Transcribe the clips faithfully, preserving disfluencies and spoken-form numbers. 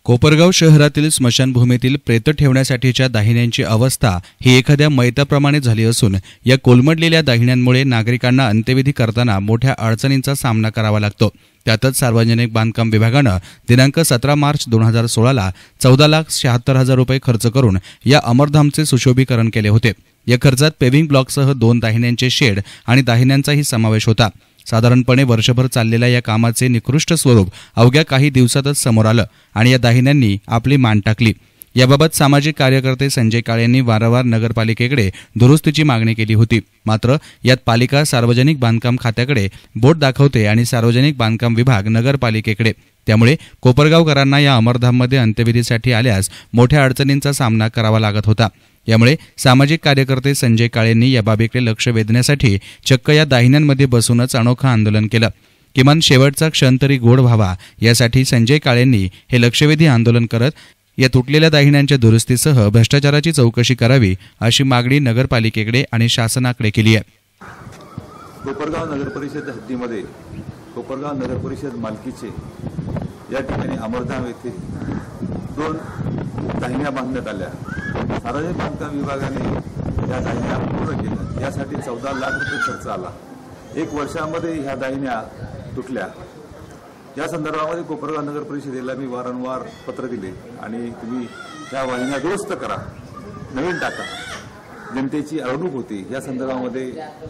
कोपरगाव शहरातील स्मशानभूमीतील प्रेत ठेवण्यासाठीच्या दाहिन्यांची अवस्था ही एखाद्या मैताप्रमाणे झाली असून या कोलमडलेल्या दाहिन्यांमुळे नागरिकांना अंत्यविधी करताना मोठ्या अडचणींचा सामना करावा लागतो। त्यातच सार्वजनिक बांधकाम विभागानं दिनांक सतरा मार्च दोन हजार सोळाला चौदा लाख शहात्तर हजार रुपये खर्च करून या अमरधामचे सुशोभीकरण केले होते। या खर्चात पेव्हिंग ब्लॉकसह दोन दाहिन्यांचे शेड आणि दाहिन्यांचाही समावेश होता। साधारणपणे वर्षभर चाललेल्या या कामाचे निकृष्ट स्वरूप अवघ्या काही दिवसातच समोर आलं आणि या दाहिन्यांनी आपली मान टाकली। याबाबत सामाजिक कार्यकर्ते संजय काळे यांनी वारंवार नगरपालिकेकडे दुरुस्तीची मागणी केली होती। मात्र यात पालिका सार्वजनिक बांधकाम खात्याकडे बोट दाखवते आणि सार्वजनिक बांधकाम विभाग नगरपालिकेकडे। त्यामुळे कोपरगावकरांना या अमरधाममध्ये अंत्यविधीसाठी आल्यास मोठ्या अडचणींचा सामना करावा लागत होता। यामुळे सामाजिक कार्यकर्ते संजय काळेंनी या बाबीकडे लक्ष वेधण्यासाठी चक्क या दाहिन्यांमध्ये बसूनच अनोखं आंदोलन केलं। किमान शेवटचा क्षण तरी गोड व्हावा यासाठी संजय काळेंनी हे लक्षवेधी आंदोलन करत या तुटलेल्या दाहिन्यांच्या दुरुस्तीसह भ्रष्टाचाराची चौकशी करावी अशी मागणी नगरपालिकेकडे आणि शासनाकडे केली आहे। कोपरगाव नगर परिषद हद्दीमध्ये कोपरगाव नगर परिषद मालकीचे या ठिकाणी अमरधाम येथे दोन दाहिन्या बांधण्यात आल्या। सार्वजनिक बांधकाम विभागाने या दाहिन्या पूर्ण केल्या। यासाठी चौदा लाख रुपये खर्च आला। एक वर्षामध्ये ह्या दाहिन्या तुटल्या। या संदर्भामध्ये कोपरगाव नगर परिषदेला मी वारंवार पत्र दिले आणि तुम्ही या वाहिन्या दुरुस्त करा, नवीन टाका, जनतेची अडवणूक होती या संदर्भामध्ये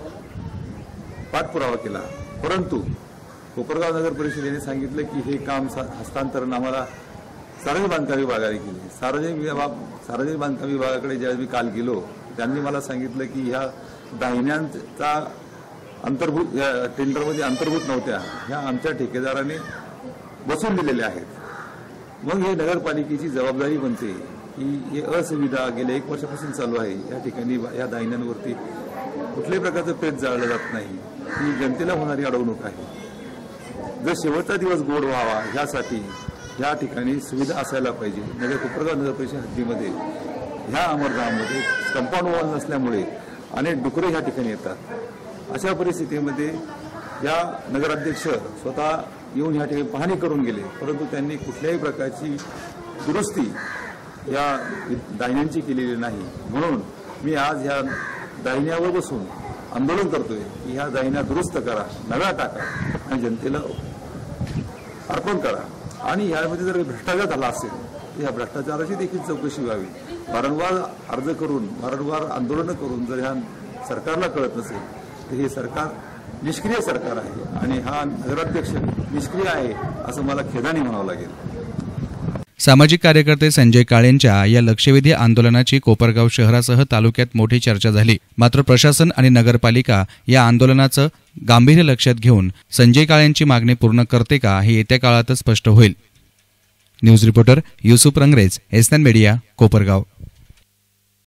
पाठपुरावा केला। परंतु कोपरगाव नगर परिषदेने सांगितलं की हे काम हस्तांतरण आम्हाला सार्वजनिक बांधकाम विभागाने केले। सार्वजनिक सार्वजनिक बांधकाम विभागाकडे ज्यावेळी मी काल गेलो त्यांनी मला सांगितलं की ह्या दाहिन्यांचा अंतर्भूत या टेंडरमध्ये अंतर्भूत नव्हत्या, ह्या आमच्या ठेकेदाराने बसवून दिलेल्या आहेत। मग हे नगरपालिकेची जबाबदारी बनते की हे असुविधा गेल्या एक वर्षापासून चालू आहे। या ठिकाणी या दाहिन्यांवरती कुठल्याही प्रकारचं प्रेत जाळलं जात नाही। ही जनतेला होणारी अडवणूक आहे। जर शेवटचा दिवस गोड व्हावा यासाठी या ठिकाणी सुविधा असायला पाहिजे। नगर कोपरगाव नगर परिषद हद्दीमध्ये ह्या अमरधाममध्ये कंपाऊंड वॉल नसल्यामुळे अनेक डुकरे ह्या ठिकाणी येतात। अशा परिस्थितीमध्ये या नगराध्यक्ष स्वतः येऊन ह्या ठिकाणी पाहणी करून गेले, परंतु त्यांनी कुठल्याही प्रकारची दुरुस्ती या दाहिन्यांची केलेली नाही। म्हणून मी आज ह्या दाहिन्यावर बसून आंदोलन करतोय की ह्या दाहिन्या दुरुस्त करा, नव्या टाका आणि जनतेला अर्पण करा। आणि यामध्ये जर भ्रष्टाचार झाला असेल तर या भ्रष्टाचाराची देखील चौकशी व्हावी। वारंवार अर्ज करून वारंवार आंदोलनं करून जर ह्या सरकारला कळत नसेल तर हे सरकार निष्क्रिय सरकार आहे आणि हा नगराध्यक्ष निष्क्रिय आहे असं मला खेदाने म्हणावं लागेल। सामाजिक कार्यकर्ते संजय काळेंच्या या लक्षवेधी आंदोलनाची कोपरगाव शहरासह तालुक्यात मोठी चर्चा झाली। मात्र प्रशासन आणि नगरपालिका या आंदोलनाचं गांभीर्य लक्षात घेऊन संजय काळेंची मागणी पूर्ण करते का हे येत्या काळातच स्पष्ट होईल। News reporter Yusuf Rangrez, S nine media, Kopargaon.